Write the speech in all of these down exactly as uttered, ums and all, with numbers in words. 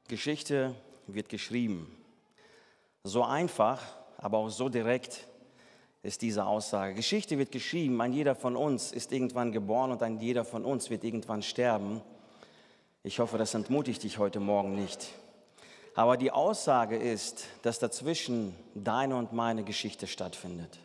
Geschichte wird geschrieben. So einfach, aber auch so direkt ist diese Aussage. Geschichte wird geschrieben, ein jeder von uns ist irgendwann geboren und ein jeder von uns wird irgendwann sterben. Ich hoffe, das entmutigt dich heute Morgen nicht. Aber die Aussage ist, dass dazwischen deine und meine Geschichte stattfindet.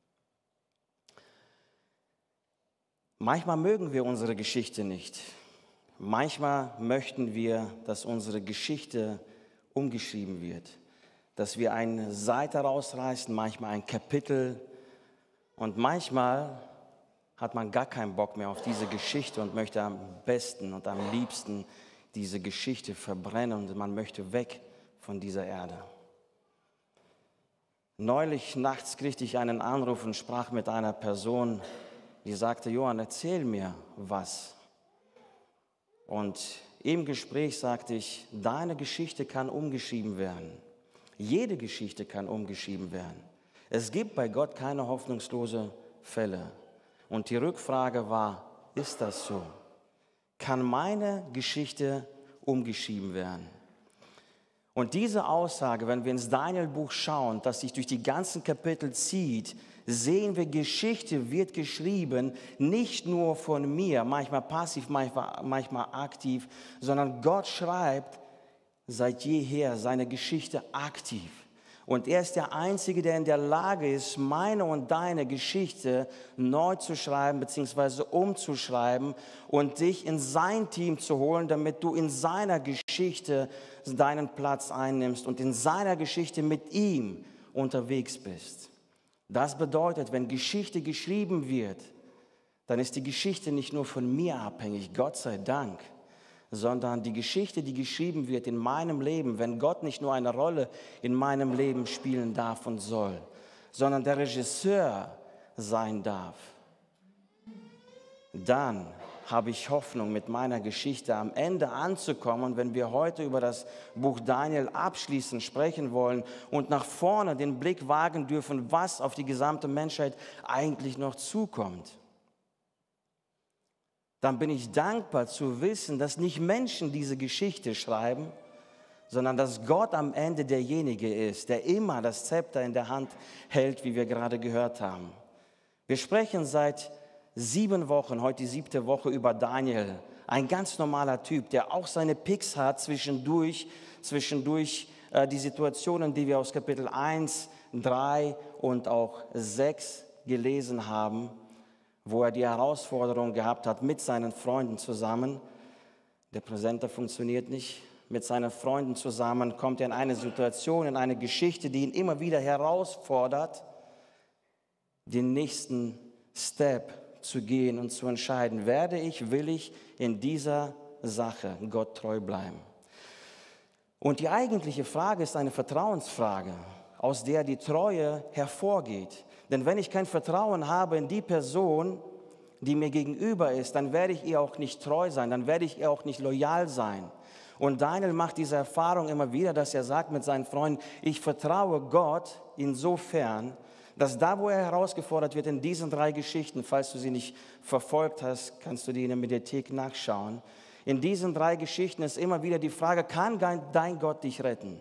Manchmal mögen wir unsere Geschichte nicht. Manchmal möchten wir, dass unsere Geschichte umgeschrieben wird, dass wir eine Seite rausreißen, manchmal ein Kapitel, und manchmal hat man gar keinen Bock mehr auf diese Geschichte und möchte am besten und am liebsten diese Geschichte verbrennen und man möchte weg von dieser Erde. Neulich nachts kriegte ich einen Anruf und sprach mit einer Person, die sagte: Johann, erzähl mir was. Und im Gespräch sagte ich, deine Geschichte kann umgeschrieben werden. Jede Geschichte kann umgeschrieben werden. Es gibt bei Gott keine hoffnungslosen Fälle. Und die Rückfrage war, ist das so? Kann meine Geschichte umgeschrieben werden? Und diese Aussage, wenn wir ins Daniel-Buch schauen, das sich durch die ganzen Kapitel zieht, sehen wir, Geschichte wird geschrieben, nicht nur von mir, manchmal passiv, manchmal, manchmal aktiv, sondern Gott schreibt seit jeher seine Geschichte aktiv. Und er ist der Einzige, der in der Lage ist, meine und deine Geschichte neu zu schreiben bzw. umzuschreiben und dich in sein Team zu holen, damit du in seiner Geschichte deinen Platz einnimmst und in seiner Geschichte mit ihm unterwegs bist. Das bedeutet, wenn Geschichte geschrieben wird, dann ist die Geschichte nicht nur von mir abhängig, Gott sei Dank, sondern die Geschichte, die geschrieben wird in meinem Leben, wenn Gott nicht nur eine Rolle in meinem Leben spielen darf und soll, sondern der Regisseur sein darf, dann habe ich Hoffnung, mit meiner Geschichte am Ende anzukommen. Und wenn wir heute über das Buch Daniel abschließend sprechen wollen und nach vorne den Blick wagen dürfen, was auf die gesamte Menschheit eigentlich noch zukommt, dann bin ich dankbar zu wissen, dass nicht Menschen diese Geschichte schreiben, sondern dass Gott am Ende derjenige ist, der immer das Zepter in der Hand hält, wie wir gerade gehört haben. Wir sprechen seit sieben Wochen, heute die siebte Woche, über Daniel. Ein ganz normaler Typ, der auch seine Picks hat zwischendurch, zwischendurch äh, die Situationen, die wir aus Kapitel eins, drei und auch sechs gelesen haben, wo er die Herausforderung gehabt hat mit seinen Freunden zusammen. Der Präsenter funktioniert nicht. Mit seinen Freunden zusammen kommt er in eine Situation, in eine Geschichte, die ihn immer wieder herausfordert, den nächsten Step zu gehen und zu entscheiden, werde ich, will ich in dieser Sache Gott treu bleiben. Und die eigentliche Frage ist eine Vertrauensfrage, aus der die Treue hervorgeht. Denn wenn ich kein Vertrauen habe in die Person, die mir gegenüber ist, dann werde ich ihr auch nicht treu sein, dann werde ich ihr auch nicht loyal sein. Und Daniel macht diese Erfahrung immer wieder, dass er sagt mit seinen Freunden, ich vertraue Gott insofern, dass da, wo er herausgefordert wird in diesen drei Geschichten, falls du sie nicht verfolgt hast, kannst du die in der Mediathek nachschauen. In diesen drei Geschichten ist immer wieder die Frage, kann dein Gott dich retten?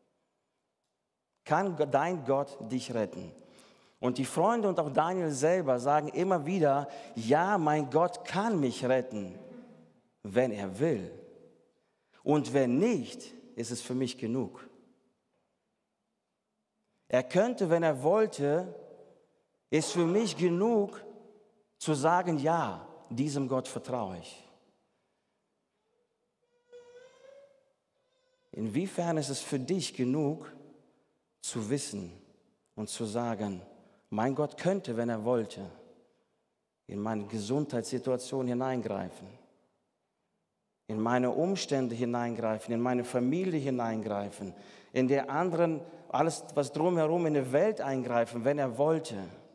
Kann dein Gott dich retten? Und die Freunde und auch Daniel selber sagen immer wieder, ja, mein Gott kann mich retten, wenn er will. Und wenn nicht, ist es für mich genug. Er könnte, wenn er wollte, ist für mich genug zu sagen, ja, diesem Gott vertraue ich. Inwiefern ist es für dich genug zu wissen und zu sagen, mein Gott könnte, wenn er wollte, in meine Gesundheitssituation hineingreifen, in meine Umstände hineingreifen, in meine Familie hineingreifen, in der anderen, alles, was drumherum in der Welt eingreifen, wenn er wollte.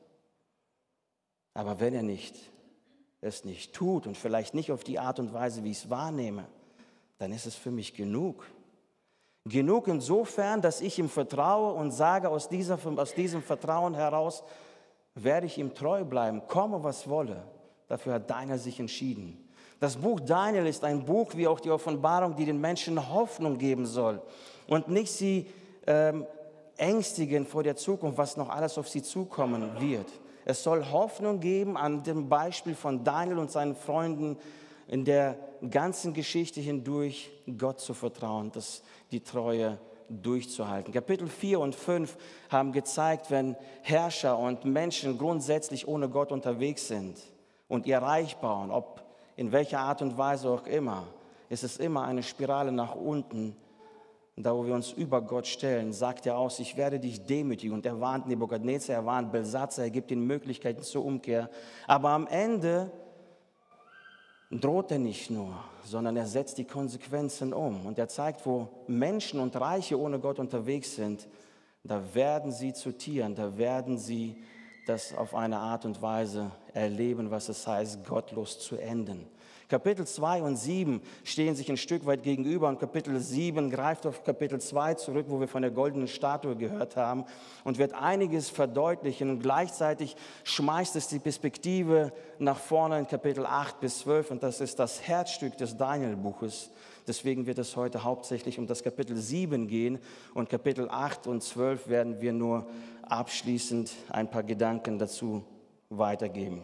Aber wenn er nicht, es nicht tut und vielleicht nicht auf die Art und Weise, wie ich es wahrnehme, dann ist es für mich genug. Genug insofern, dass ich ihm vertraue und sage, aus, dieser, aus diesem Vertrauen heraus werde ich ihm treu bleiben, komme was wolle. Dafür hat Daniel sich entschieden. Das Buch Daniel ist ein Buch wie auch die Offenbarung, die den Menschen Hoffnung geben soll und nicht sie ähm, ängstigen vor der Zukunft, was noch alles auf sie zukommen wird. Es soll Hoffnung geben an dem Beispiel von Daniel und seinen Freunden in der ganzen Geschichte hindurch, Gott zu vertrauen, das, die Treue durchzuhalten. Kapitel vier und fünf haben gezeigt, wenn Herrscher und Menschen grundsätzlich ohne Gott unterwegs sind und ihr Reich bauen, ob in welcher Art und Weise auch immer, ist es immer eine Spirale nach unten. Da, wo wir uns über Gott stellen, sagt er aus, ich werde dich demütigen. Und er warnt Nebukadnezar, er warnt Belsatzer, er gibt ihnen Möglichkeiten zur Umkehr. Aber am Ende droht er nicht nur, sondern er setzt die Konsequenzen um. Und er zeigt, wo Menschen und Reiche ohne Gott unterwegs sind, da werden sie zu Tieren, da werden sie das auf eine Art und Weise erleben, was es heißt, gottlos zu enden. Kapitel zwei und sieben stehen sich ein Stück weit gegenüber und Kapitel sieben greift auf Kapitel zwei zurück, wo wir von der goldenen Statue gehört haben und wird einiges verdeutlichen und gleichzeitig schmeißt es die Perspektive nach vorne in Kapitel acht bis zwölf und das ist das Herzstück des Daniel-Buches. Deswegen wird es heute hauptsächlich um das Kapitel sieben gehen und Kapitel acht und zwölf werden wir nur abschließend ein paar Gedanken dazu weitergeben.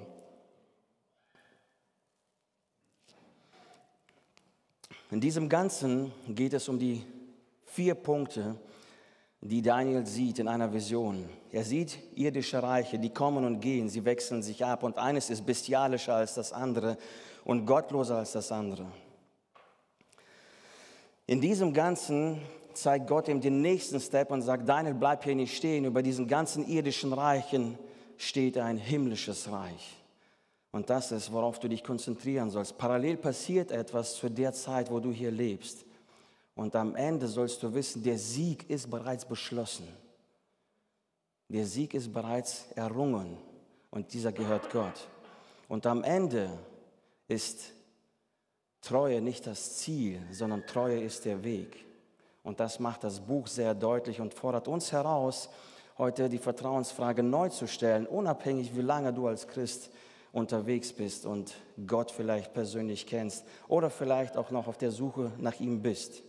In diesem Ganzen geht es um die vier Punkte, die Daniel sieht in einer Vision. Er sieht irdische Reiche, die kommen und gehen, sie wechseln sich ab und eines ist bestialischer als das andere und gottloser als das andere. In diesem Ganzen zeigt Gott ihm den nächsten Step und sagt, Daniel, bleib hier nicht stehen, über diesen ganzen irdischen Reichen steht ein himmlisches Reich. Und das ist, worauf du dich konzentrieren sollst. Parallel passiert etwas zu der Zeit, wo du hier lebst. Und am Ende sollst du wissen, der Sieg ist bereits beschlossen. Der Sieg ist bereits errungen und dieser gehört Gott. Und am Ende ist Treue nicht das Ziel, sondern Treue ist der Weg. Und das macht das Buch sehr deutlich und fordert uns heraus, heute die Vertrauensfrage neu zu stellen, unabhängig wie lange du als Christ unterwegs bist und Gott vielleicht persönlich kennst oder vielleicht auch noch auf der Suche nach ihm bist.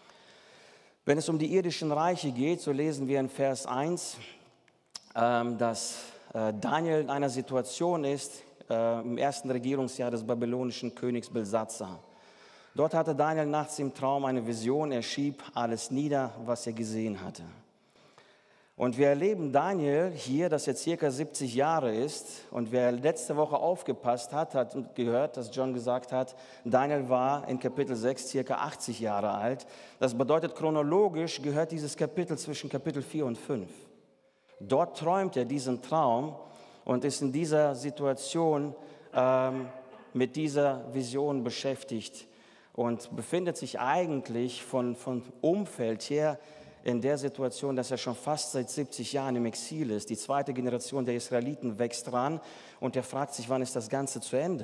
Wenn es um die irdischen Reiche geht, so lesen wir in Vers eins, ähm, dass äh, Daniel in einer Situation ist, äh, im ersten Regierungsjahr des babylonischen Königs Belsatzer. Dort hatte Daniel nachts im Traum eine Vision, er schrieb alles nieder, was er gesehen hatte. Und wir erleben Daniel hier, dass er circa siebzig Jahre ist. Und wer letzte Woche aufgepasst hat, hat gehört, dass John gesagt hat, Daniel war in Kapitel sechs circa achtzig Jahre alt. Das bedeutet, chronologisch gehört dieses Kapitel zwischen Kapitel vier und fünf. Dort träumt er diesen Traum und ist in dieser Situation ähm, mit dieser Vision beschäftigt und befindet sich eigentlich von, von Umfeld her in der Situation, dass er schon fast seit siebzig Jahren im Exil ist. Die zweite Generation der Israeliten wächst ran und er fragt sich, wann ist das Ganze zu Ende?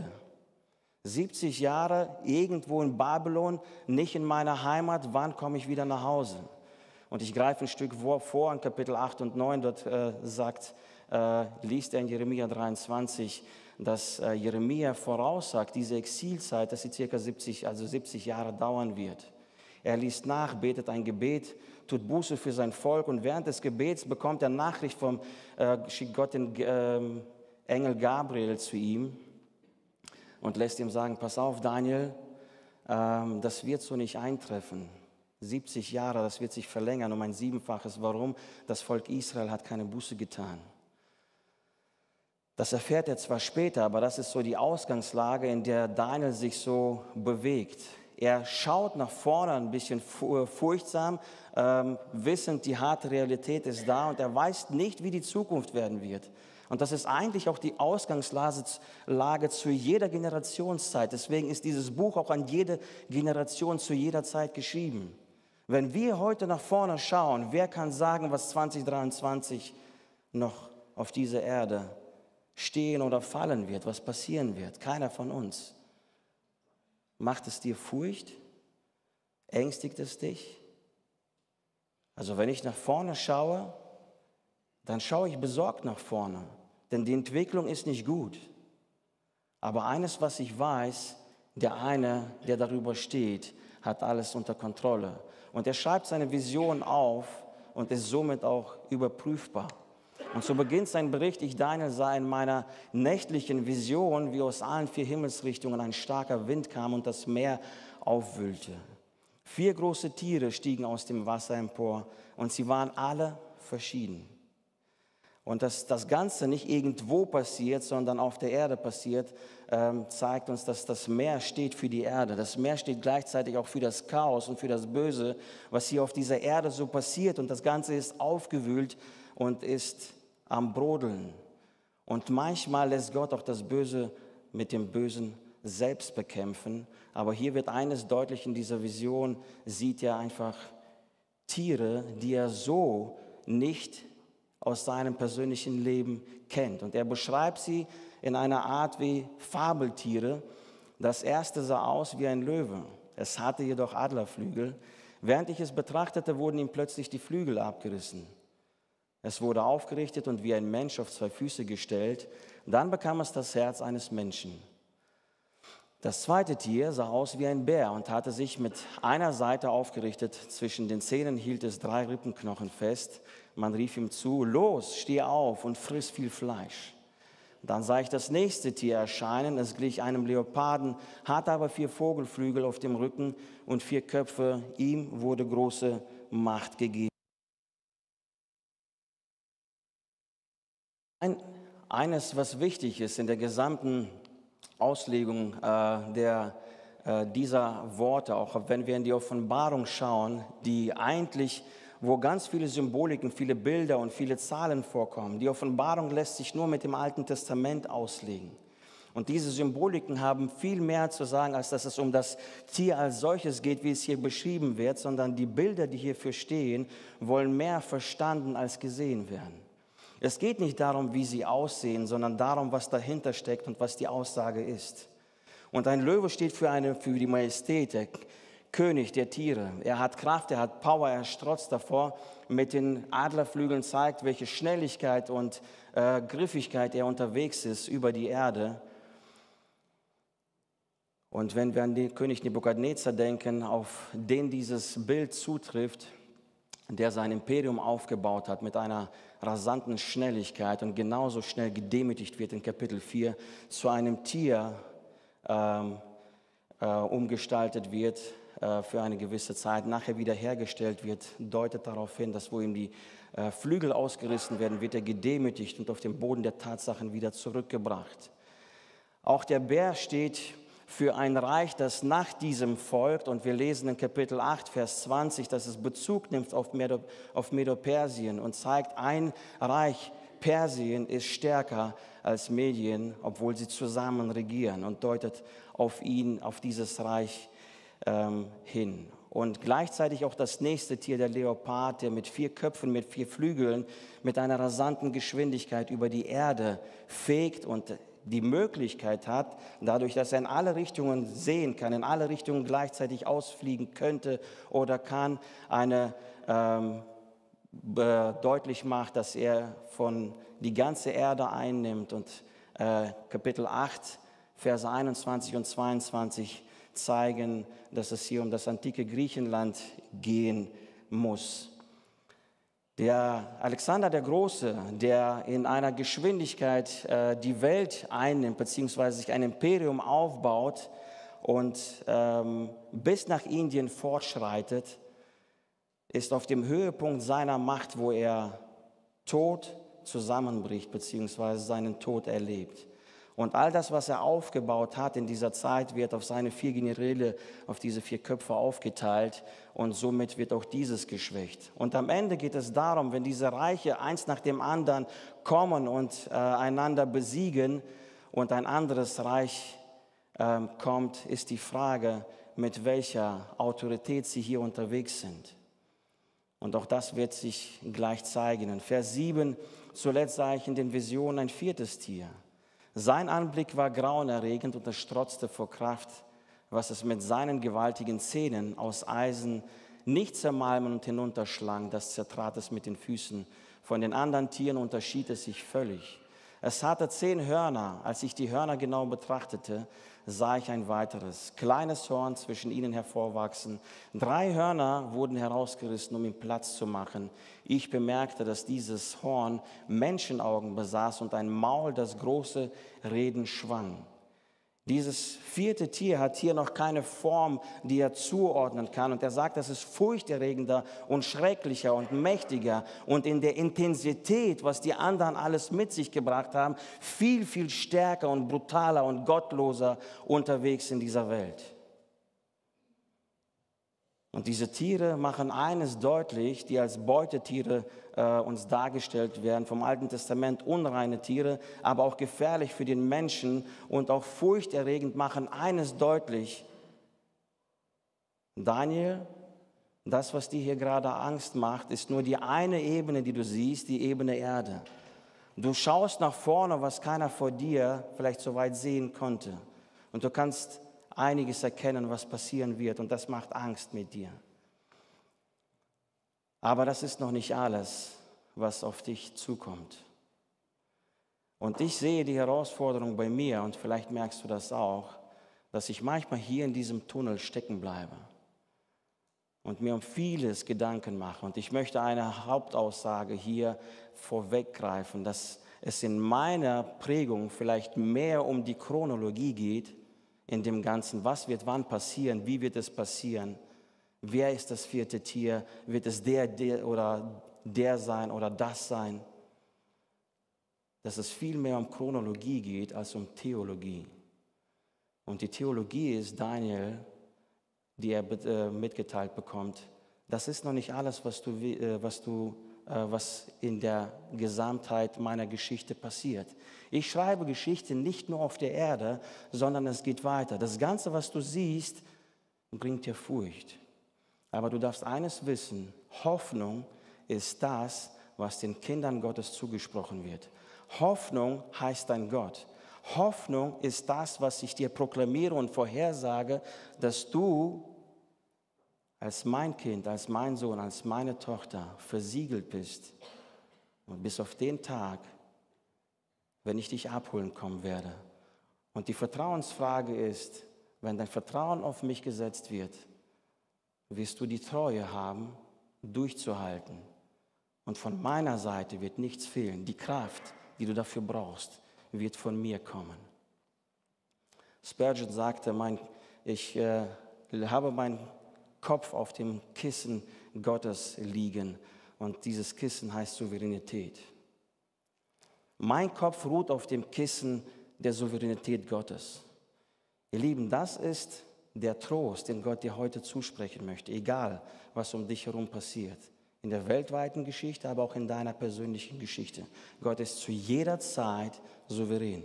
siebzig Jahre irgendwo in Babylon, nicht in meiner Heimat, wann komme ich wieder nach Hause? Und ich greife ein Stück vor in Kapitel acht und neun, dort äh, sagt, äh, liest er in Jeremia dreiundzwanzig, dass äh, Jeremia voraussagt, diese Exilzeit, dass sie circa siebzig, also siebzig Jahre dauern wird. Er liest nach, betet ein Gebet, tut Buße für sein Volk und während des Gebets bekommt er Nachricht vom, äh, schickt Gott den äh, Engel Gabriel zu ihm und lässt ihm sagen, pass auf Daniel, äh, das wird so nicht eintreffen. siebzig Jahre, das wird sich verlängern um ein Siebenfaches. Warum? Das Volk Israel hat keine Buße getan. Das erfährt er zwar später, aber das ist so die Ausgangslage, in der Daniel sich so bewegt. Er schaut nach vorne ein bisschen furchtsam, ähm, wissend, die harte Realität ist da und er weiß nicht, wie die Zukunft werden wird. Und das ist eigentlich auch die Ausgangslage zu jeder Generationszeit. Deswegen ist dieses Buch auch an jede Generation zu jeder Zeit geschrieben. Wenn wir heute nach vorne schauen, wer kann sagen, was zwanzig dreiundzwanzig noch auf dieser Erde stehen oder fallen wird, was passieren wird? Keiner von uns. Macht es dir Furcht? Ängstigt es dich? Also wenn ich nach vorne schaue, dann schaue ich besorgt nach vorne, denn die Entwicklung ist nicht gut. Aber eines, was ich weiß, der eine, der darüber steht, hat alles unter Kontrolle. Und er schreibt seine Vision auf und ist somit auch überprüfbar. Und so beginnt sein Bericht: Ich, Daniel, sah in meiner nächtlichen Vision, wie aus allen vier Himmelsrichtungen ein starker Wind kam und das Meer aufwühlte. Vier große Tiere stiegen aus dem Wasser empor und sie waren alle verschieden. Und dass das Ganze nicht irgendwo passiert, sondern auf der Erde passiert, ähm, zeigt uns, dass das Meer steht für die Erde. Das Meer steht gleichzeitig auch für das Chaos und für das Böse, was hier auf dieser Erde so passiert. Und das Ganze ist aufgewühlt und ist am Brodeln. Und manchmal lässt Gott auch das Böse mit dem Bösen selbst bekämpfen. Aber hier wird eines deutlich in dieser Vision: Sieht er einfach Tiere, die er so nicht aus seinem persönlichen Leben kennt. Und er beschreibt sie in einer Art wie Fabeltiere. Das erste sah aus wie ein Löwe. Es hatte jedoch Adlerflügel. Während ich es betrachtete, wurden ihm plötzlich die Flügel abgerissen. Es wurde aufgerichtet und wie ein Mensch auf zwei Füße gestellt. Dann bekam es das Herz eines Menschen. Das zweite Tier sah aus wie ein Bär und hatte sich mit einer Seite aufgerichtet. Zwischen den Zähnen hielt es drei Rippenknochen fest. Man rief ihm zu: Los, steh auf und friss viel Fleisch. Dann sah ich das nächste Tier erscheinen. Es glich einem Leoparden, hatte aber vier Vogelflügel auf dem Rücken und vier Köpfe. Ihm wurde große Macht gegeben. Ein, eines, was wichtig ist in der gesamten Auslegung äh, der, äh, dieser Worte, auch wenn wir in die Offenbarung schauen, die eigentlich, wo ganz viele Symboliken, viele Bilder und viele Zahlen vorkommen. Die Offenbarung lässt sich nur mit dem Alten Testament auslegen. Und diese Symboliken haben viel mehr zu sagen, als dass es um das Tier als solches geht, wie es hier beschrieben wird, sondern die Bilder, die hierfür stehen, wollen mehr verstanden als gesehen werden. Es geht nicht darum, wie sie aussehen, sondern darum, was dahinter steckt und was die Aussage ist. Und ein Löwe steht für, eine, für die Majestät, der König der Tiere. Er hat Kraft, er hat Power, er strotzt davor. Mit den Adlerflügeln zeigt, welche Schnelligkeit und äh, Griffigkeit er unterwegs ist über die Erde. Und wenn wir an den König Nebukadnezar denken, auf den dieses Bild zutrifft, der sein Imperium aufgebaut hat mit einer rasanten Schnelligkeit und genauso schnell gedemütigt wird in Kapitel vier, zu einem Tier ähm, äh, umgestaltet wird äh, für eine gewisse Zeit, nachher wieder hergestellt wird, deutet darauf hin, dass wo ihm die äh, Flügel ausgerissen werden, wird er gedemütigt und auf den Boden der Tatsachen wieder zurückgebracht. Auch der Bär steht für ein Reich, das nach diesem folgt. Und wir lesen in Kapitel acht, Vers zwanzig, dass es Bezug nimmt auf, Medo, auf Medo-Persien und zeigt, ein Reich, Persien, ist stärker als Medien, obwohl sie zusammen regieren, und deutet auf ihn, auf dieses Reich ähm, hin. Und gleichzeitig auch das nächste Tier, der Leopard, der mit vier Köpfen, mit vier Flügeln, mit einer rasanten Geschwindigkeit über die Erde fegt und die Möglichkeit hat, dadurch, dass er in alle Richtungen sehen kann, in alle Richtungen gleichzeitig ausfliegen könnte oder kann, eine ähm, deutlich macht, dass er von die ganze Erde einnimmt. Und äh, Kapitel acht, Verse einundzwanzig und zweiundzwanzig zeigen, dass es hier um das antike Griechenland gehen muss. Der Alexander der Große, der in einer Geschwindigkeit äh, die Welt einnimmt, beziehungsweise sich ein Imperium aufbaut und ähm, bis nach Indien fortschreitet, ist auf dem Höhepunkt seiner Macht, wo er tot zusammenbricht, beziehungsweise seinen Tod erlebt. Und all das, was er aufgebaut hat in dieser Zeit, wird auf seine vier Generäle, auf diese vier Köpfe aufgeteilt, und somit wird auch dieses geschwächt. Und am Ende geht es darum, wenn diese Reiche eins nach dem anderen kommen und äh, einander besiegen und ein anderes Reich äh, kommt, ist die Frage, mit welcher Autorität sie hier unterwegs sind. Und auch das wird sich gleich zeigen. In Vers sieben, zuletzt sah ich in den Visionen ein viertes Tier. Sein Anblick war grauenerregend und es strotzte vor Kraft, was es mit seinen gewaltigen Zähnen aus Eisen nicht zermalmen und hinunterschlang, das zertrat es mit den Füßen. Von den anderen Tieren unterschied es sich völlig. Es hatte zehn Hörner. Als ich die Hörner genau betrachtete, sah ich ein weiteres, kleines Horn zwischen ihnen hervorwachsen. Drei Hörner wurden herausgerissen, um ihm Platz zu machen. Ich bemerkte, dass dieses Horn Menschenaugen besaß und ein Maul, das große Reden schwang. Dieses vierte Tier hat hier noch keine Form, die er zuordnen kann. Und er sagt, das ist furchterregender und schrecklicher und mächtiger und in der Intensität, was die anderen alles mit sich gebracht haben, viel, viel stärker und brutaler und gottloser unterwegs in dieser Welt. Und diese Tiere machen eines deutlich, die als Beutetiere äh, uns dargestellt werden, vom Alten Testament, unreine Tiere, aber auch gefährlich für den Menschen und auch furchterregend, machen eines deutlich. Daniel, das, was dir hier gerade Angst macht, ist nur die eine Ebene, die du siehst, die Ebene Erde. Du schaust nach vorne, was keiner vor dir vielleicht so weit sehen konnte. Und du kannst einiges erkennen, was passieren wird, und das macht Angst mit dir. Aber das ist noch nicht alles, was auf dich zukommt. Und ich sehe die Herausforderung bei mir, und vielleicht merkst du das auch, dass ich manchmal hier in diesem Tunnel stecken bleibe und mir um vieles Gedanken mache. Und ich möchte eine Hauptaussage hier vorweggreifen, dass es in meiner Prägung vielleicht mehr um die Chronologie geht, in dem Ganzen, was wird wann passieren, wie wird es passieren, wer ist das vierte Tier, wird es der, der oder der sein oder das sein, dass es viel mehr um Chronologie geht als um Theologie. Und die Theologie ist Daniel, die er äh, mitgeteilt bekommt, das ist noch nicht alles, was du, äh, was du was in der Gesamtheit meiner Geschichte passiert. Ich schreibe Geschichte nicht nur auf der Erde, sondern es geht weiter. Das Ganze, was du siehst, bringt dir Furcht. Aber du darfst eines wissen, Hoffnung ist das, was den Kindern Gottes zugesprochen wird. Hoffnung heißt ein Gott. Hoffnung ist das, was ich dir proklamiere und vorhersage, dass du als mein Kind, als mein Sohn, als meine Tochter versiegelt bist und bis auf den Tag, wenn ich dich abholen kommen werde. Und die Vertrauensfrage ist, wenn dein Vertrauen auf mich gesetzt wird, wirst du die Treue haben, durchzuhalten. Und von meiner Seite wird nichts fehlen. Die Kraft, die du dafür brauchst, wird von mir kommen. Spurgeon sagte, mein, ich äh, habe mein Kopf auf dem Kissen Gottes liegen. Und dieses Kissen heißt Souveränität. Mein Kopf ruht auf dem Kissen der Souveränität Gottes. Ihr Lieben, das ist der Trost, den Gott dir heute zusprechen möchte, egal was um dich herum passiert. In der weltweiten Geschichte, aber auch in deiner persönlichen Geschichte. Gott ist zu jeder Zeit souverän.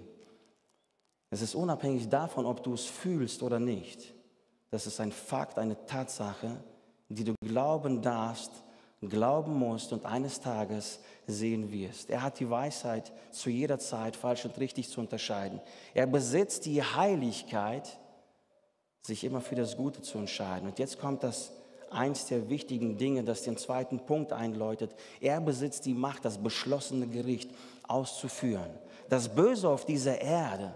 Es ist unabhängig davon, ob du es fühlst oder nicht. Das ist ein Fakt, eine Tatsache, die du glauben darfst, glauben musst und eines Tages sehen wirst. Er hat die Weisheit, zu jeder Zeit falsch und richtig zu unterscheiden. Er besitzt die Heiligkeit, sich immer für das Gute zu entscheiden. Und jetzt kommt das eins der wichtigen Dinge, das den zweiten Punkt einläutet. Er besitzt die Macht, das beschlossene Gericht auszuführen. Das Böse auf dieser Erde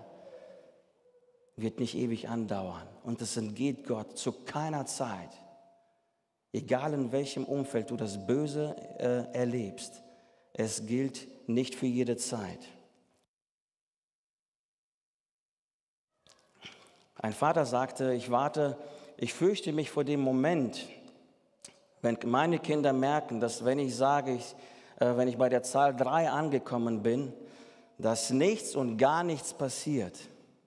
wird nicht ewig andauern. Und es entgeht Gott zu keiner Zeit. Egal in welchem Umfeld du das Böse äh, erlebst, es gilt nicht für jede Zeit. Ein Vater sagte, ich warte, ich fürchte mich vor dem Moment, wenn meine Kinder merken, dass wenn ich sage, ich, äh, wenn ich bei der Zahl drei angekommen bin, dass nichts und gar nichts passiert.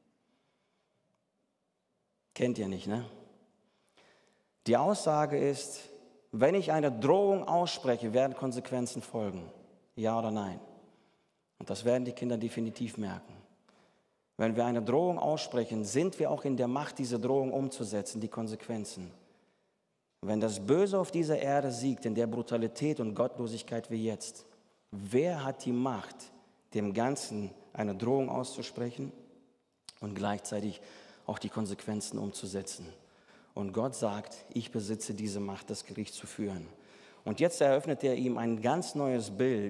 Kennt ihr nicht, ne? Die Aussage ist, wenn ich eine Drohung ausspreche, werden Konsequenzen folgen. Ja oder nein? Und das werden die Kinder definitiv merken. Wenn wir eine Drohung aussprechen, sind wir auch in der Macht, diese Drohung umzusetzen, die Konsequenzen. Wenn das Böse auf dieser Erde siegt, in der Brutalität und Gottlosigkeit wie jetzt, wer hat die Macht, dem Ganzen eine Drohung auszusprechen und gleichzeitig auch die Konsequenzen umzusetzen? Und Gott sagt, ich besitze diese Macht, das Gericht zu führen. Und jetzt eröffnet er ihm ein ganz neues Bild,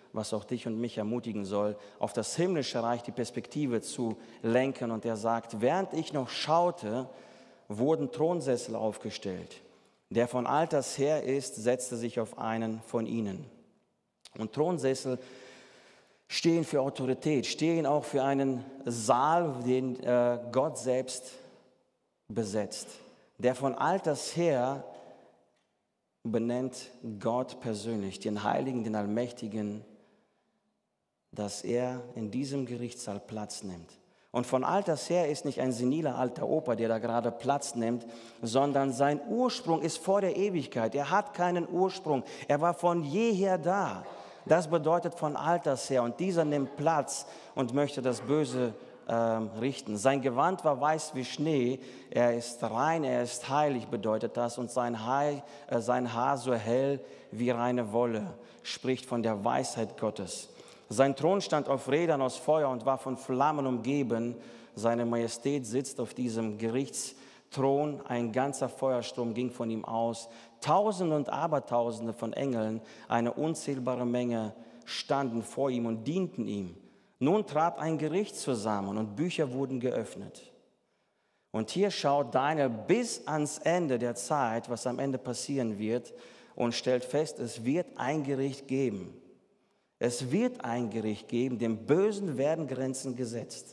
was auch dich und mich ermutigen soll, auf das himmlische Reich die Perspektive zu lenken. Und er sagt, während ich noch schaute, wurden Thronsessel aufgestellt. Der von alters her ist, setzte sich auf einen von ihnen. Und Thronsessel stehen für Autorität, stehen auch für einen Saal, den äh, Gott selbst besetzt. Der von alters her benennt Gott persönlich, den Heiligen, den Allmächtigen, dass er in diesem Gerichtssaal Platz nimmt. Und von alters her ist nicht ein seniler alter Opa, der da gerade Platz nimmt, sondern sein Ursprung ist vor der Ewigkeit. Er hat keinen Ursprung. Er war von jeher da. Das bedeutet von alters her. Und dieser nimmt Platz und möchte das Böse ähm, richten. Sein Gewand war weiß wie Schnee. Er ist rein, er ist heilig, bedeutet das. Und sein Haar, äh, sein Haar so hell wie reine Wolle, spricht von der Weisheit Gottes. Sein Thron stand auf Rädern aus Feuer und war von Flammen umgeben. Seine Majestät sitzt auf diesem Gerichtsthron. Ein ganzer Feuerstrom ging von ihm aus. Tausende und Abertausende von Engeln, eine unzählbare Menge, standen vor ihm und dienten ihm. Nun trat ein Gericht zusammen und Bücher wurden geöffnet. Und hier schaut Daniel bis ans Ende der Zeit, was am Ende passieren wird, und stellt fest, es wird ein Gericht geben. Es wird ein Gericht geben, dem Bösen werden Grenzen gesetzt.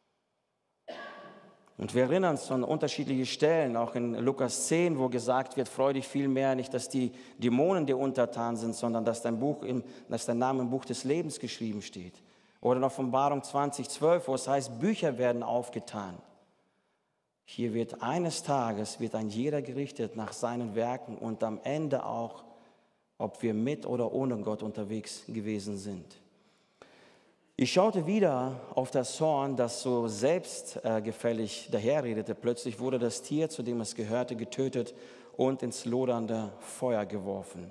Und wir erinnern uns an unterschiedliche Stellen, auch in Lukas zehn, wo gesagt wird, freu dich vielmehr nicht, dass die Dämonen dir untertan sind, sondern dass dein, Buch im, dass dein Name im Buch des Lebens geschrieben steht. Oder in Offenbarung zwanzig zwölf, wo es heißt, Bücher werden aufgetan. Hier wird eines Tages, wird ein jeder gerichtet nach seinen Werken und am Ende auch, ob wir mit oder ohne Gott unterwegs gewesen sind. Ich schaute wieder auf das Horn, das so selbstgefällig daherredete. Plötzlich wurde das Tier, zu dem es gehörte, getötet und ins lodernde Feuer geworfen.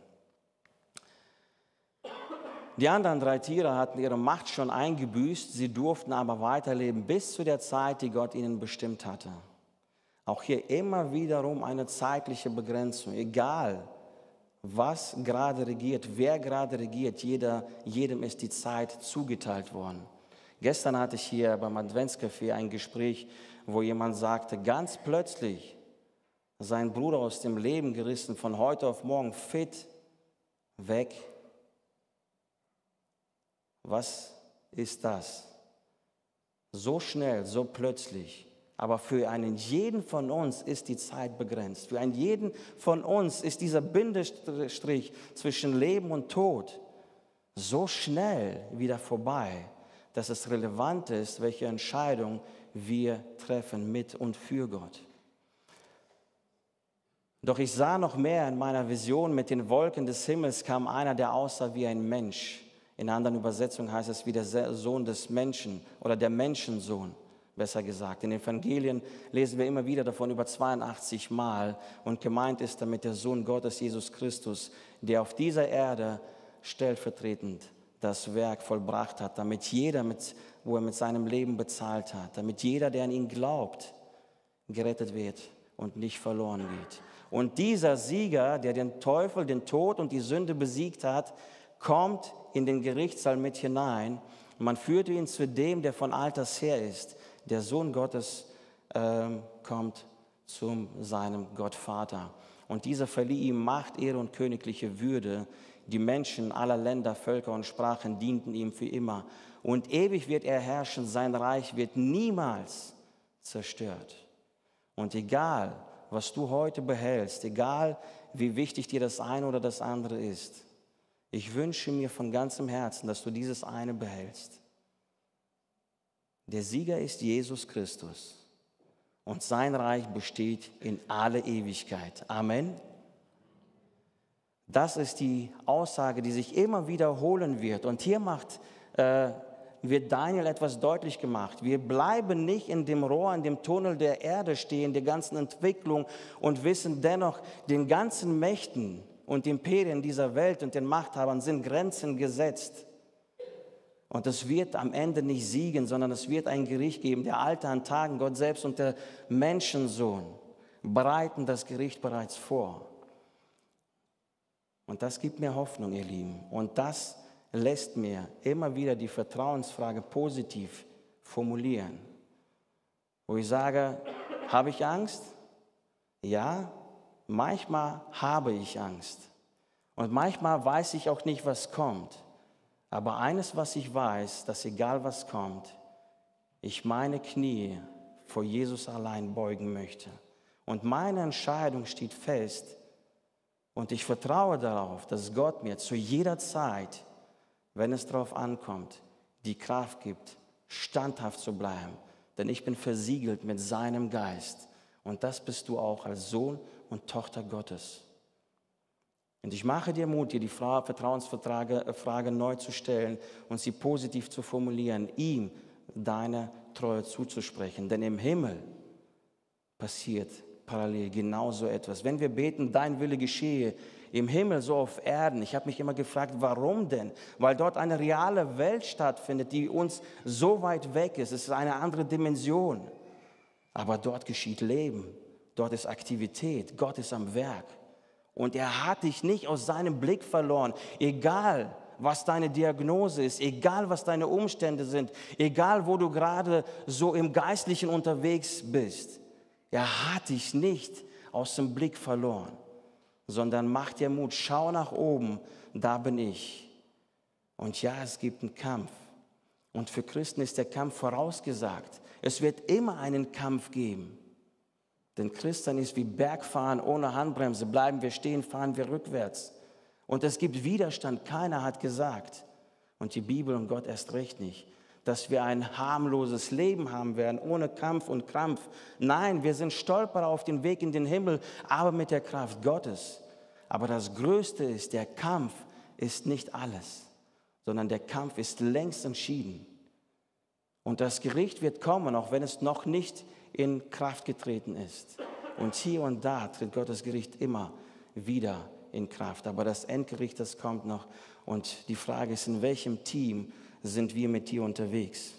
Die anderen drei Tiere hatten ihre Macht schon eingebüßt, sie durften aber weiterleben bis zu der Zeit, die Gott ihnen bestimmt hatte. Auch hier immer wiederum eine zeitliche Begrenzung, egal was gerade regiert, wer gerade regiert, jeder, jedem ist die Zeit zugeteilt worden. Gestern hatte ich hier beim Adventscafé ein Gespräch, wo jemand sagte, ganz plötzlich sein Bruder aus dem Leben gerissen, von heute auf morgen fit, weg. Was ist das? So schnell, so plötzlich. Aber für einen jeden von uns ist die Zeit begrenzt. Für einen jeden von uns ist dieser Bindestrich zwischen Leben und Tod so schnell wieder vorbei, dass es relevant ist, welche Entscheidung wir treffen mit und für Gott. Doch ich sah noch mehr in meiner Vision. Mit den Wolken des Himmels kam einer, der aussah wie ein Mensch. In anderen Übersetzungen heißt es wie der Sohn des Menschen oder der Menschensohn. Besser gesagt. In den Evangelien lesen wir immer wieder davon über zweiundachtzig Mal und gemeint ist damit der Sohn Gottes, Jesus Christus, der auf dieser Erde stellvertretend das Werk vollbracht hat, damit jeder, mit, wo er mit seinem Leben bezahlt hat, damit jeder, der an ihn glaubt, gerettet wird und nicht verloren wird. Und dieser Sieger, der den Teufel, den Tod und die Sünde besiegt hat, kommt in den Gerichtssaal mit hinein. Man führte ihn zu dem, der von alters her ist. Der Sohn Gottes ähm, kommt zu seinem Gottvater. Und dieser verlieh ihm Macht, Ehre und königliche Würde. Die Menschen aller Länder, Völker und Sprachen dienten ihm für immer. Und ewig wird er herrschen, sein Reich wird niemals zerstört. Und egal, was du heute behältst, egal, wie wichtig dir das eine oder das andere ist, ich wünsche mir von ganzem Herzen, dass du dieses eine behältst. Der Sieger ist Jesus Christus und sein Reich besteht in alle Ewigkeit. Amen. Das ist die Aussage, die sich immer wiederholen wird. Und hier macht, äh, wird Daniel etwas deutlich gemacht. Wir bleiben nicht in dem Rohr, in dem Tunnel der Erde stehen, der ganzen Entwicklung und wissen dennoch, den ganzen Mächten und Imperien dieser Welt und den Machthabern sind Grenzen gesetzt. Und es wird am Ende nicht siegen, sondern es wird ein Gericht geben. Der Alte an Tagen, Gott selbst und der Menschensohn bereiten das Gericht bereits vor. Und das gibt mir Hoffnung, ihr Lieben. Und das lässt mir immer wieder die Vertrauensfrage positiv formulieren. Wo ich sage, habe ich Angst? Ja, manchmal habe ich Angst. Und manchmal weiß ich auch nicht, was kommt. Aber eines, was ich weiß, dass egal was kommt, ich meine Knie vor Jesus allein beugen möchte. Und meine Entscheidung steht fest. Und ich vertraue darauf, dass Gott mir zu jeder Zeit, wenn es darauf ankommt, die Kraft gibt, standhaft zu bleiben. Denn ich bin versiegelt mit seinem Geist. Und das bist du auch als Sohn und Tochter Gottes. Und ich mache dir Mut, dir die Vertrauensfrage Frage neu zu stellen und sie positiv zu formulieren, ihm deine Treue zuzusprechen. Denn im Himmel passiert parallel genauso etwas. Wenn wir beten, dein Wille geschehe, im Himmel so auf Erden. Ich habe mich immer gefragt, warum denn? Weil dort eine reale Welt stattfindet, die uns so weit weg ist. Es ist eine andere Dimension. Aber dort geschieht Leben, dort ist Aktivität, Gott ist am Werk. Und er hat dich nicht aus seinem Blick verloren, egal was deine Diagnose ist, egal was deine Umstände sind, egal wo du gerade so im Geistlichen unterwegs bist. Er hat dich nicht aus dem Blick verloren, sondern mach dir Mut, schau nach oben, da bin ich. Und ja, es gibt einen Kampf. Und für Christen ist der Kampf vorausgesagt. Es wird immer einen Kampf geben. Denn Christen ist wie Bergfahren ohne Handbremse. Bleiben wir stehen, fahren wir rückwärts. Und es gibt Widerstand. Keiner hat gesagt, und die Bibel und Gott erst recht nicht, dass wir ein harmloses Leben haben werden, ohne Kampf und Krampf. Nein, wir sind Stolperer auf den Weg in den Himmel, aber mit der Kraft Gottes. Aber das Größte ist, der Kampf ist nicht alles, sondern der Kampf ist längst entschieden. Und das Gericht wird kommen, auch wenn es noch nicht in Kraft getreten ist. Und hier und da tritt Gottes Gericht immer wieder in Kraft. Aber das Endgericht, das kommt noch. Und die Frage ist, in welchem Team sind wir mit dir unterwegs?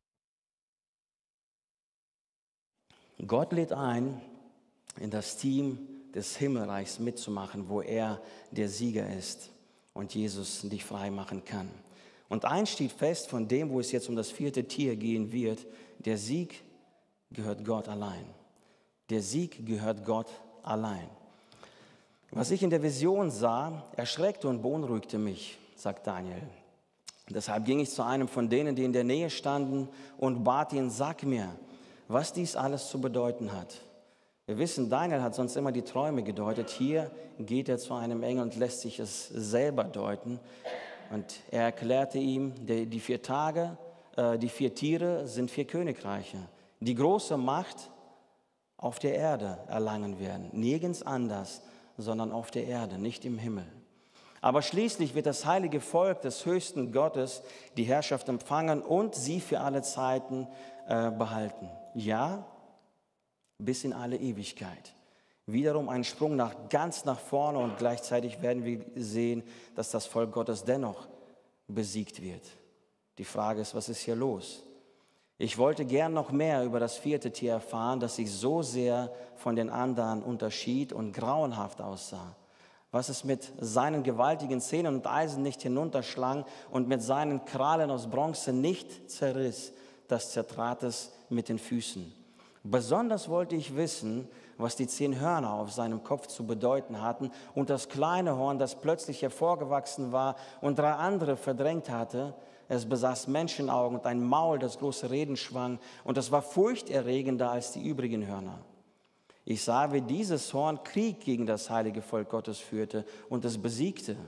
Gott lädt ein, in das Team des Himmelreichs mitzumachen, wo er der Sieger ist und Jesus dich frei machen kann. Und eins steht fest von dem, wo es jetzt um das vierte Tier gehen wird: Der Sieg gehört Gott allein. Der Sieg gehört Gott allein. Was ich in der Vision sah, erschreckte und beunruhigte mich, sagt Daniel. Deshalb ging ich zu einem von denen, die in der Nähe standen, und bat ihn, sag mir, was dies alles zu bedeuten hat. Wir wissen, Daniel hat sonst immer die Träume gedeutet. Hier geht er zu einem Engel und lässt sich es selber deuten. Und er erklärte ihm, die vier Tage, die vier Tiere sind vier Königreiche, die große Macht auf der Erde erlangen werden. Nirgends anders, sondern auf der Erde, nicht im Himmel. Aber schließlich wird das heilige Volk des höchsten Gottes die Herrschaft empfangen und sie für alle Zeiten äh, behalten. Ja, bis in alle Ewigkeit. Wiederum ein Sprung nach, ganz nach vorne, und gleichzeitig werden wir sehen, dass das Volk Gottes dennoch besiegt wird. Die Frage ist, was ist hier los? Ich wollte gern noch mehr über das vierte Tier erfahren, das sich so sehr von den anderen unterschied und grauenhaft aussah. Was es mit seinen gewaltigen Zähnen und Eisen nicht hinunterschlang und mit seinen Krallen aus Bronze nicht zerriss, das zertrat es mit den Füßen. Besonders wollte ich wissen, was die zehn Hörner auf seinem Kopf zu bedeuten hatten und das kleine Horn, das plötzlich hervorgewachsen war und drei andere verdrängt hatte. Es besaß Menschenaugen und ein Maul, das große Reden schwang, und es war furchterregender als die übrigen Hörner. Ich sah, wie dieses Horn Krieg gegen das heilige Volk Gottes führte und es besiegte.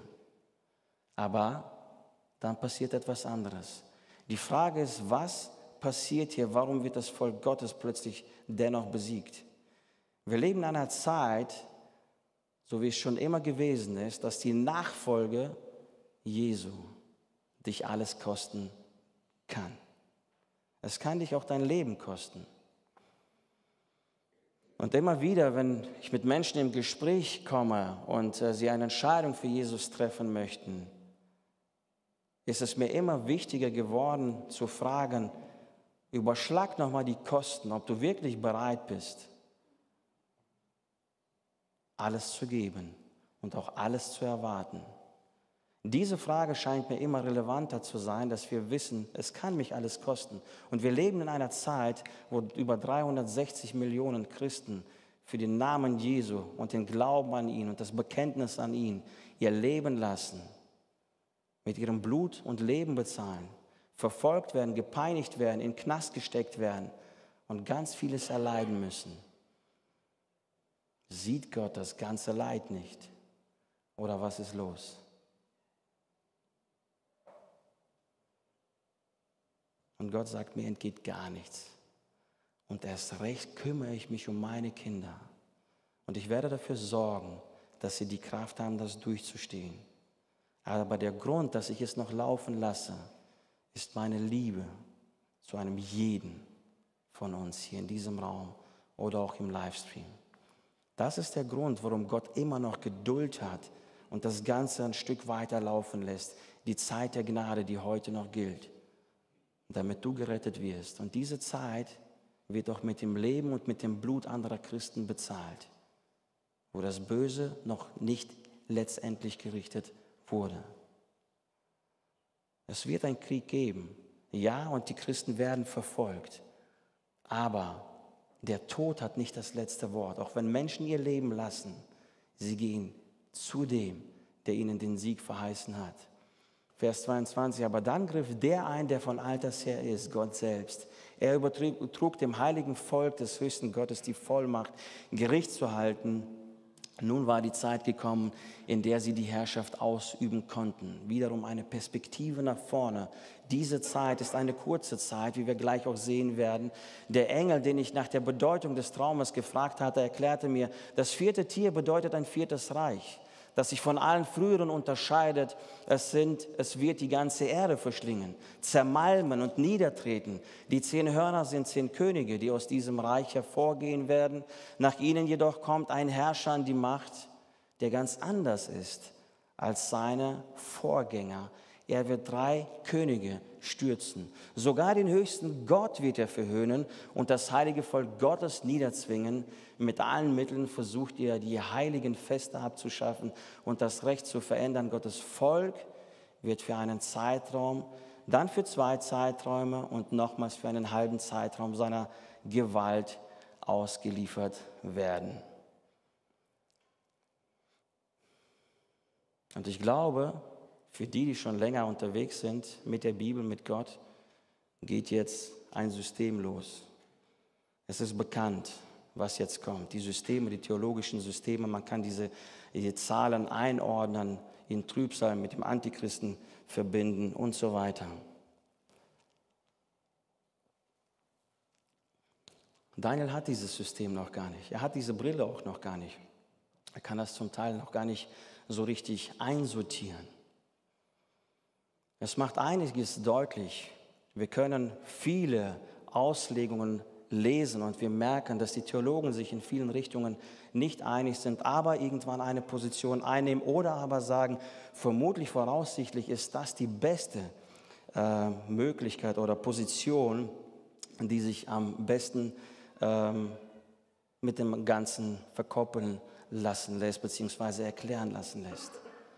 Aber dann passiert etwas anderes. Die Frage ist, was passiert hier? Warum wird das Volk Gottes plötzlich dennoch besiegt? Wir leben in einer Zeit, so wie es schon immer gewesen ist, dass die Nachfolge Jesu dich alles kosten kann. Es kann dich auch dein Leben kosten. Und immer wieder, wenn ich mit Menschen im Gespräch komme und äh, sie eine Entscheidung für Jesus treffen möchten, ist es mir immer wichtiger geworden zu fragen, überschlag nochmal die Kosten, ob du wirklich bereit bist, alles zu geben und auch alles zu erwarten. Diese Frage scheint mir immer relevanter zu sein, dass wir wissen, es kann mich alles kosten. Und wir leben in einer Zeit, wo über dreihundertsechzig Millionen Christen für den Namen Jesu und den Glauben an ihn und das Bekenntnis an ihn ihr Leben lassen, mit ihrem Blut und Leben bezahlen, verfolgt werden, gepeinigt werden, in den Knast gesteckt werden und ganz vieles erleiden müssen. Sieht Gott das ganze Leid nicht? Oder was ist los? Und Gott sagt, mir entgeht gar nichts. Und erst recht kümmere ich mich um meine Kinder. Und ich werde dafür sorgen, dass sie die Kraft haben, das durchzustehen. Aber der Grund, dass ich es noch laufen lasse, ist meine Liebe zu einem jeden von uns hier in diesem Raum oder auch im Livestream. Das ist der Grund, warum Gott immer noch Geduld hat und das Ganze ein Stück weiter laufen lässt. Die Zeit der Gnade, die heute noch gilt, damit du gerettet wirst. Und diese Zeit wird auch mit dem Leben und mit dem Blut anderer Christen bezahlt, wo das Böse noch nicht letztendlich gerichtet wurde. Es wird einen Krieg geben, ja, und die Christen werden verfolgt, aber der Tod hat nicht das letzte Wort. Auch wenn Menschen ihr Leben lassen, sie gehen zu dem, der ihnen den Sieg verheißen hat. Vers zweiundzwanzig, aber dann griff der ein, der von alters her ist, Gott selbst. Er übertrug dem heiligen Volk des höchsten Gottes die Vollmacht, Gericht zu halten. Nun war die Zeit gekommen, in der sie die Herrschaft ausüben konnten. Wiederum eine Perspektive nach vorne. Diese Zeit ist eine kurze Zeit, wie wir gleich auch sehen werden. Der Engel, den ich nach der Bedeutung des Traumes gefragt hatte, erklärte mir, das vierte Tier bedeutet ein viertes Reich, das sich von allen früheren unterscheidet. Es, sind, es wird die ganze Erde verschlingen, zermalmen und niedertreten. Die zehn Hörner sind zehn Könige, die aus diesem Reich hervorgehen werden. Nach ihnen jedoch kommt ein Herrscher an die Macht, der ganz anders ist als seine Vorgänger. Er wird drei Könige stürzen. Sogar den höchsten Gott wird er verhöhnen und das heilige Volk Gottes niederzwingen. Mit allen Mitteln versucht er, die heiligen Feste abzuschaffen und das Recht zu verändern. Gottes Volk wird für einen Zeitraum, dann für zwei Zeiträume und nochmals für einen halben Zeitraum seiner Gewalt ausgeliefert werden. Und ich glaube, für die, die schon länger unterwegs sind mit der Bibel, mit Gott, geht jetzt ein System los. Es ist bekannt, was jetzt kommt. Die Systeme, die theologischen Systeme, man kann diese, diese Zahlen einordnen, in Trübsal mit dem Antichristen verbinden und so weiter. Daniel hat dieses System noch gar nicht. Er hat diese Brille auch noch gar nicht. Er kann das zum Teil noch gar nicht so richtig einsortieren. Es macht einiges deutlich. Wir können viele Auslegungen lesen und wir merken, dass die Theologen sich in vielen Richtungen nicht einig sind, aber irgendwann eine Position einnehmen oder aber sagen, vermutlich voraussichtlich ist das die beste äh, Möglichkeit oder Position, die sich am besten ähm, mit dem Ganzen verkoppeln lassen lässt, beziehungsweise erklären lassen lässt.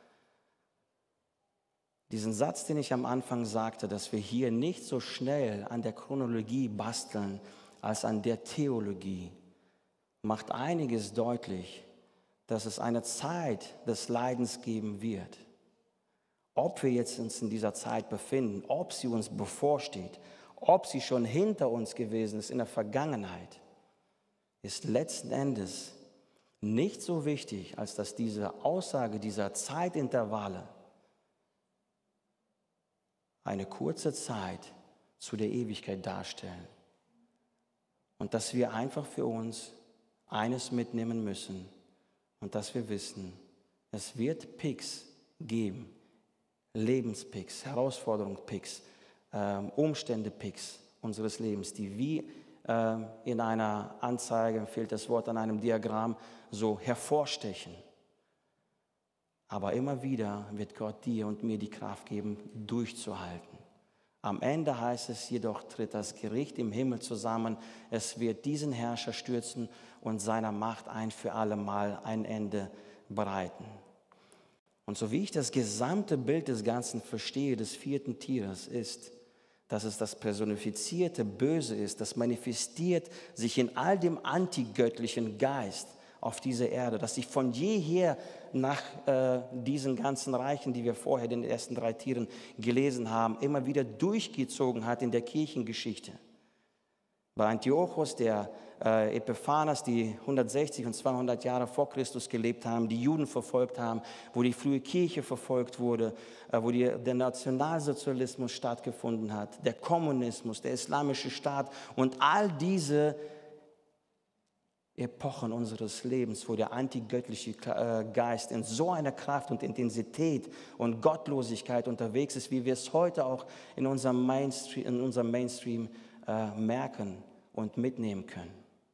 Diesen Satz, den ich am Anfang sagte, dass wir hier nicht so schnell an der Chronologie basteln als an der Theologie, macht einiges deutlich, dass es eine Zeit des Leidens geben wird. Ob wir jetzt uns in dieser Zeit befinden, ob sie uns bevorsteht, ob sie schon hinter uns gewesen ist in der Vergangenheit, ist letzten Endes nicht so wichtig, als dass diese Aussage dieser Zeitintervalle eine kurze Zeit zu der Ewigkeit darstellen. Und dass wir einfach für uns eines mitnehmen müssen und dass wir wissen, es wird Peaks geben, Lebenspicks, Herausforderungspicks, äh, Umstände-Picks unseres Lebens, die wie äh, in einer Anzeige, fehlt das Wort an einem Diagramm, so hervorstechen. Aber immer wieder wird Gott dir und mir die Kraft geben, durchzuhalten. Am Ende heißt es jedoch, tritt das Gericht im Himmel zusammen. Es wird diesen Herrscher stürzen und seiner Macht ein für alle Mal ein Ende bereiten. Und so wie ich das gesamte Bild des Ganzen verstehe, des vierten Tieres, ist, dass es das personifizierte Böse ist, das manifestiert sich in all dem antigöttlichen Geist auf dieser Erde, das sich von jeher nach äh, diesen ganzen Reichen, die wir vorher in den ersten drei Tieren gelesen haben, immer wieder durchgezogen hat in der Kirchengeschichte. Bei Antiochos, der äh, Epiphanes, die hundertsechzig und zweihundert Jahre vor Christus gelebt haben, die Juden verfolgt haben, wo die frühe Kirche verfolgt wurde, äh, wo die, der Nationalsozialismus stattgefunden hat, der Kommunismus, der islamische Staat und all diese Epochen unseres Lebens, wo der antigöttliche Geist in so einer Kraft und Intensität und Gottlosigkeit unterwegs ist, wie wir es heute auch in unserem Mainstream, in unserem Mainstream äh, merken und mitnehmen können.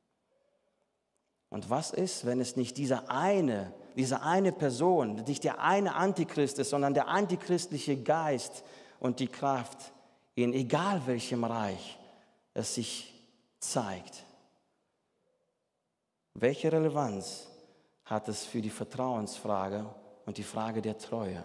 Und was ist, wenn es nicht diese eine, diese eine Person, nicht der eine Antichrist ist, sondern der antichristliche Geist und die Kraft, in egal welchem Reich es sich zeigt? Welche Relevanz hat es für die Vertrauensfrage und die Frage der Treue?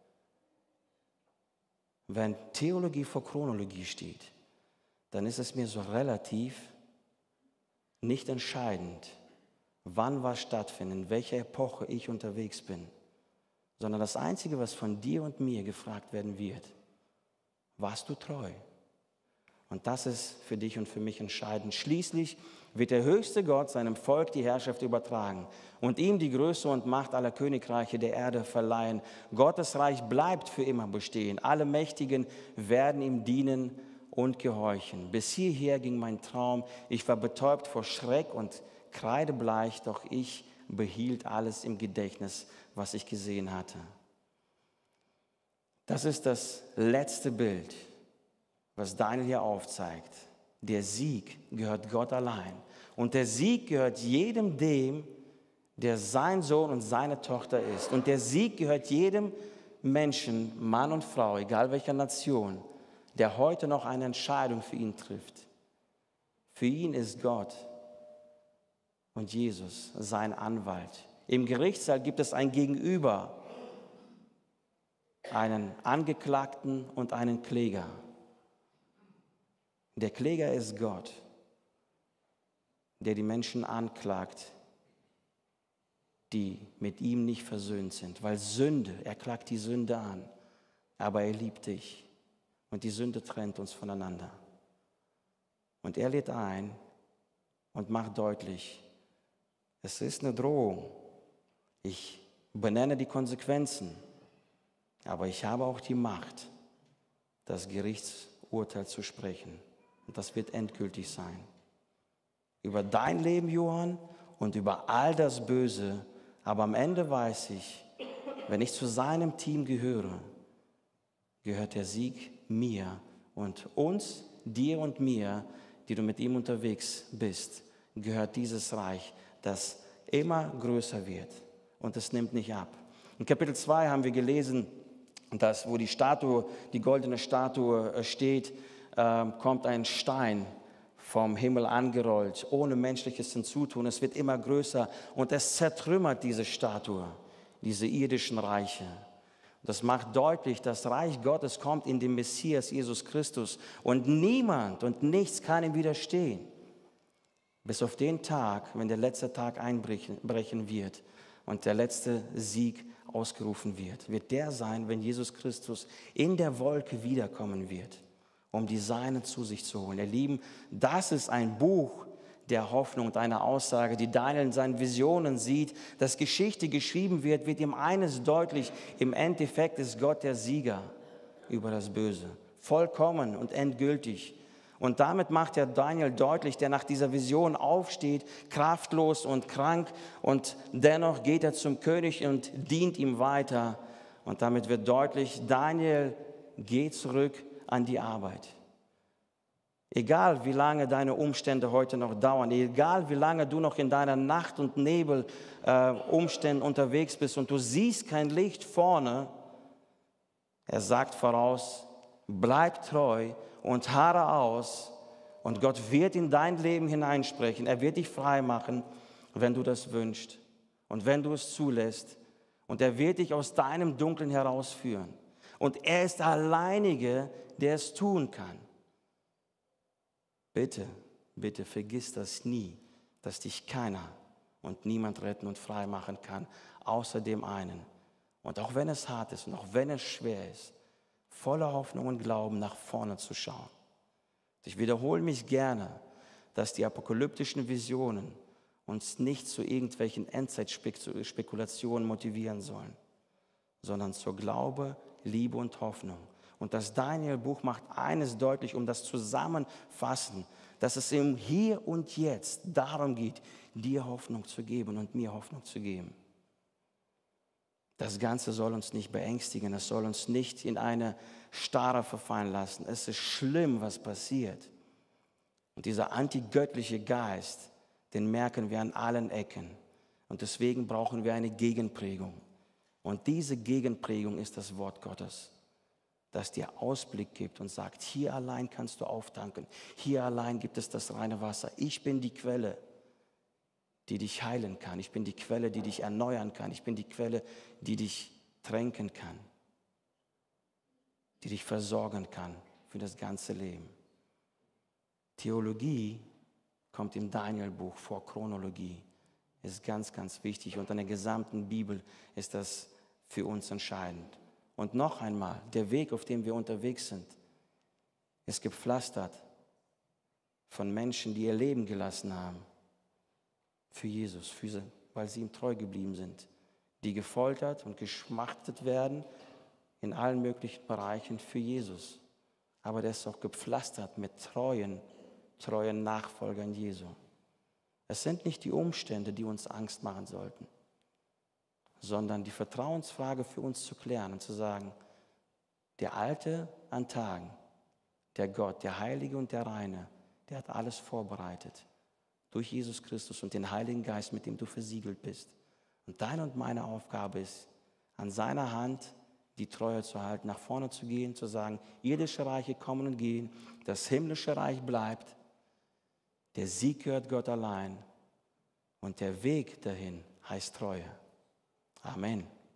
Wenn Theologie vor Chronologie steht, dann ist es mir so relativ nicht entscheidend, wann was stattfindet, in welcher Epoche ich unterwegs bin, sondern das Einzige, was von dir und mir gefragt werden wird: Warst du treu? Und das ist für dich und für mich entscheidend. Schließlich wird der höchste Gott seinem Volk die Herrschaft übertragen und ihm die Größe und Macht aller Königreiche der Erde verleihen. Gottes Reich bleibt für immer bestehen. Alle Mächtigen werden ihm dienen und gehorchen. Bis hierher ging mein Traum. Ich war betäubt vor Schreck und kreidebleich, doch ich behielt alles im Gedächtnis, was ich gesehen hatte. Das ist das letzte Bild, was Daniel hier aufzeigt. Der Sieg gehört Gott allein. Und der Sieg gehört jedem dem, der sein Sohn und seine Tochter ist. Und der Sieg gehört jedem Menschen, Mann und Frau, egal welcher Nation, der heute noch eine Entscheidung für ihn trifft. Für ihn ist Gott und Jesus sein Anwalt. Im Gerichtssaal gibt es ein Gegenüber, einen Angeklagten und einen Kläger. Der Kläger ist Gott, der die Menschen anklagt, die mit ihm nicht versöhnt sind. Weil Sünde, er klagt die Sünde an, aber er liebt dich. Und die Sünde trennt uns voneinander. Und er lädt ein und macht deutlich, es ist eine Drohung. Ich benenne die Konsequenzen, aber ich habe auch die Macht, das Gerichtsurteil zu sprechen. Und das wird endgültig sein. Über dein Leben, Johann, und über all das Böse. Aber am Ende weiß ich, wenn ich zu seinem Team gehöre, gehört der Sieg mir und uns, dir und mir, die du mit ihm unterwegs bist, gehört dieses Reich, das immer größer wird. Und es nimmt nicht ab. In Kapitel zwei haben wir gelesen, dass wo die Statue, die goldene Statue steht, kommt ein Stein vom Himmel angerollt, ohne menschliches Hinzutun. Es wird immer größer und es zertrümmert diese Statue, diese irdischen Reiche. Das macht deutlich, das Reich Gottes kommt in den Messias Jesus Christus und niemand und nichts kann ihm widerstehen. Bis auf den Tag, wenn der letzte Tag einbrechen wird und der letzte Sieg ausgerufen wird, wird der sein, wenn Jesus Christus in der Wolke wiederkommen wird, um die Seinen zu sich zu holen. Ihr Lieben, das ist ein Buch der Hoffnung und eine Aussage, die Daniel in seinen Visionen sieht, dass Geschichte geschrieben wird, wird ihm eines deutlich: Im Endeffekt ist Gott der Sieger über das Böse, vollkommen und endgültig. Und damit macht er Daniel deutlich, der nach dieser Vision aufsteht, kraftlos und krank, und dennoch geht er zum König und dient ihm weiter. Und damit wird deutlich, Daniel geht zurück an die Arbeit. Egal wie lange deine Umstände heute noch dauern, egal wie lange du noch in deiner Nacht- und Nebel-Umständen äh, unterwegs bist und du siehst kein Licht vorne, er sagt voraus, bleib treu und harre aus und Gott wird in dein Leben hineinsprechen. Er wird dich frei machen, wenn du das wünschst und wenn du es zulässt Und er wird dich aus deinem Dunkeln herausführen. Und er ist der Alleinige, der es tun kann. Bitte, bitte vergiss das nie, dass dich keiner und niemand retten und frei machen kann, außer dem einen. Und auch wenn es hart ist und auch wenn es schwer ist, voller Hoffnung und Glauben nach vorne zu schauen. Ich wiederhole mich gerne, dass die apokalyptischen Visionen uns nicht zu irgendwelchen Endzeitspekulationen motivieren sollen, sondern zur Glaube, Liebe und Hoffnung. Und das Daniel-Buch macht eines deutlich, um das Zusammenfassen, dass es im Hier und Jetzt darum geht, dir Hoffnung zu geben und mir Hoffnung zu geben. Das Ganze soll uns nicht beängstigen, es soll uns nicht in eine Starre verfallen lassen. Es ist schlimm, was passiert. Und dieser antigöttliche Geist, den merken wir an allen Ecken. Und deswegen brauchen wir eine Gegenprägung. Und diese Gegenprägung ist das Wort Gottes, das dir Ausblick gibt und sagt, hier allein kannst du auftanken. Hier allein gibt es das reine Wasser. Ich bin die Quelle, die dich heilen kann. Ich bin die Quelle, die dich erneuern kann. Ich bin die Quelle, die dich tränken kann, die dich versorgen kann für das ganze Leben. Theologie kommt im Daniel-Buch vor Chronologie. Ist ganz, ganz wichtig. Und in der gesamten Bibel ist das für uns entscheidend. Und noch einmal, der Weg, auf dem wir unterwegs sind, ist gepflastert von Menschen, die ihr Leben gelassen haben für Jesus, für sie, weil sie ihm treu geblieben sind, die gefoltert und geschmachtet werden in allen möglichen Bereichen für Jesus. Aber der ist auch gepflastert mit treuen, treuen Nachfolgern Jesu. Es sind nicht die Umstände, die uns Angst machen sollten, sondern die Vertrauensfrage für uns zu klären und zu sagen, der Alte an Tagen, der Gott, der Heilige und der Reine, der hat alles vorbereitet durch Jesus Christus und den Heiligen Geist, mit dem du versiegelt bist. Und deine und meine Aufgabe ist, an seiner Hand die Treue zu halten, nach vorne zu gehen, zu sagen, irdische Reiche kommen und gehen, das himmlische Reich bleibt, der Sieg gehört Gott allein und der Weg dahin heißt Treue. Amen.